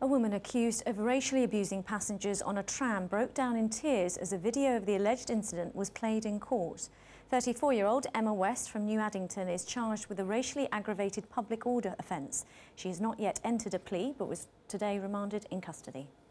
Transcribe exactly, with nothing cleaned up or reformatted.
A woman accused of racially abusing passengers on a tram broke down in tears as a video of the alleged incident was played in court. thirty-four-year-old Emma West from New Addington is charged with a racially aggravated public order offence. She has not yet entered a plea but was today remanded in custody.